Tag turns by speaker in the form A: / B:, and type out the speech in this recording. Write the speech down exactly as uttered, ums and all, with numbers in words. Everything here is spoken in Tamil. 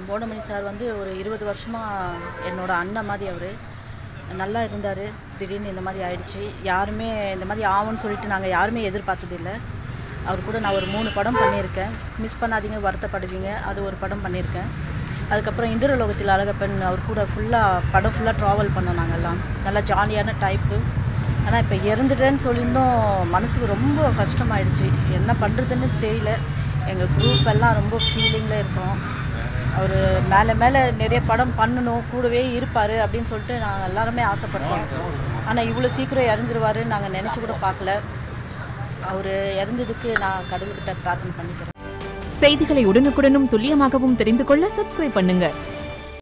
A: போண்டமணி சார் வந்து ஒரு இருபது வருஷமாக என்னோட அண்ணன் மாதிரி அவர் நல்லா இருந்தார். திடீர்னு இந்த மாதிரி ஆயிடுச்சு. யாருமே இந்த மாதிரி ஆகும்னு சொல்லிட்டு நாங்கள் யாருமே எதிர்பார்த்ததில்லை. அவர் கூட நான் ஒரு மூணு படம் பண்ணியிருக்கேன். மிஸ் பண்ணாதீங்க, வருத்தப்படுவீங்க, அது ஒரு படம் பண்ணியிருக்கேன். அதுக்கப்புறம் இந்திரலோகத்தில் அழகப்பெண் அவர் கூட ஃபுல்லாக படம் ஃபுல்லாக ட்ராவல் பண்ணோம். நாங்கள்லாம் நல்லா ஜாலியான டைப்பு. ஆனால் இப்போ இறந்துட்டேன்னு சொல்லியிருந்தோம். மனசுக்கு ரொம்ப கஷ்டமாயிடுச்சு. என்ன பண்ணுறதுன்னு தெரியல. எங்கள் குரூப் எல்லாம் ரொம்ப ஃபீலிங்கில் இருக்கோம். அவர் மேலே மேலே நிறைய படம் பண்ணணும், கூடவே இருப்பார் அப்படின்னு சொல்லிட்டு நாங்கள் எல்லாருமே ஆசைப்பட்டோம். ஆனால் இவ்வளோ சீக்கிரம் இறந்துருவாருன்னு நாங்கள் நினச்சி கூட பார்க்கல. அவர் இறந்ததுக்கு நான் கடவுள்கிட்ட பிரார்த்தனை பண்ணிக்கிறேன்.
B: செய்திகளை உடனுக்குடனும் துல்லியமாகவும் தெரிந்து கொள்ள சப்ஸ்கிரைப் பண்ணுங்க.